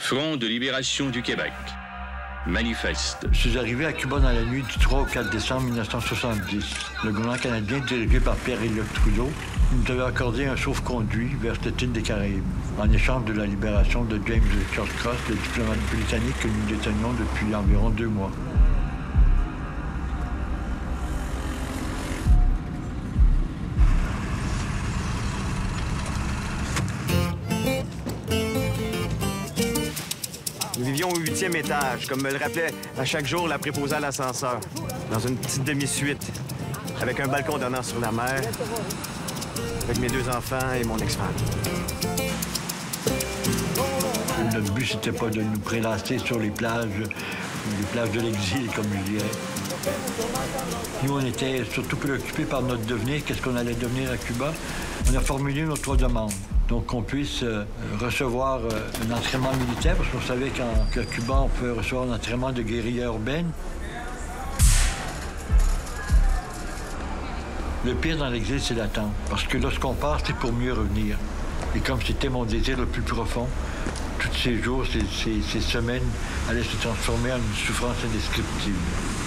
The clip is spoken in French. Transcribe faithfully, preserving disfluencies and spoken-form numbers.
Front de libération du Québec. Manifeste. Je suis arrivé à Cuba dans la nuit du trois au quatre décembre mille neuf cent soixante-dix. Le gouvernement canadien, dirigé par Pierre-Éliott Trudeau, nous avait accordé un sauf-conduit vers cette île des Caraïbes, en échange de la libération de James Shawcross, le diplomate britannique que nous détenions depuis environ deux mois. Nous vivions au huitième étage, comme me le rappelait à chaque jour la préposée à l'ascenseur, dans une petite demi-suite, avec un balcon donnant sur la mer, avec mes deux enfants et mon ex-femme. Notre but, c'était pas de nous prélasser sur les plages, les plages de l'exil, comme je dirais. Nous, on était surtout préoccupés par notre devenir, qu'est-ce qu'on allait devenir à Cuba. On a formulé nos trois demandes. Donc, qu'on puisse euh, recevoir euh, un entraînement militaire, parce qu'on savait qu'à Cuba, on peut recevoir un entraînement de guérilla urbaine. Le pire dans l'exil, c'est l'attente, parce que lorsqu'on part, c'est pour mieux revenir. Et comme c'était mon désir le plus profond, tous ces jours, ces, ces, ces semaines allaient se transformer en une souffrance indescriptible.